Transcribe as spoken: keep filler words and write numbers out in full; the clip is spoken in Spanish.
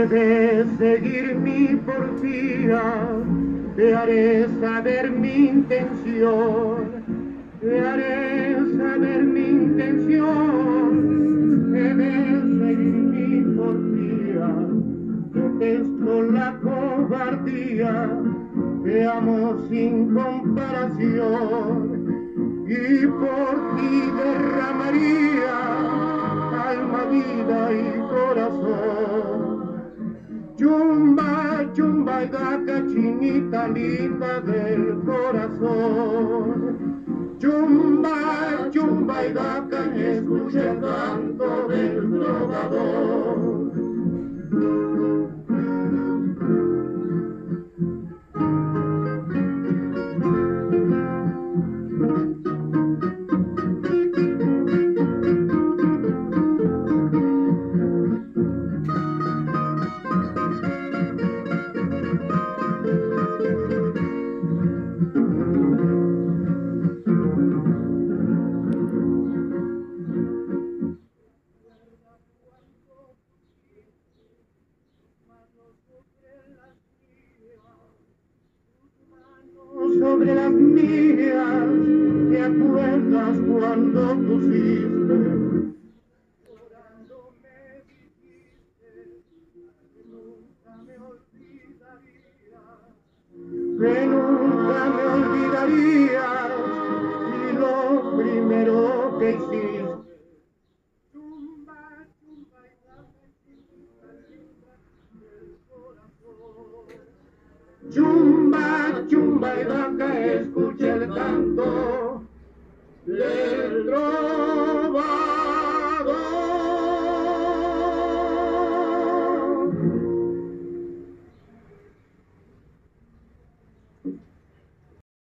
Debes seguir mi porfía, te haré saber mi intención, te haré saber mi intención. Debes seguir mi porfía, detesto la cobardía, te amo sin comparación y por ti derramaría alma, vida y corazón. Chumba, chumba y daca, chinita linda del corazón. Chumba, chumba y daca, escucha el canto del trovador. Sobre las mías, ¿te acuerdas cuando pusiste? Llorando me dijiste que nunca me olvidarías, que nunca me olvidarías, y lo primero que hiciste. Chumba, chumba y daca, chinita linda del corazón. Chumba, chumba y daca, escucha el canto del trovador.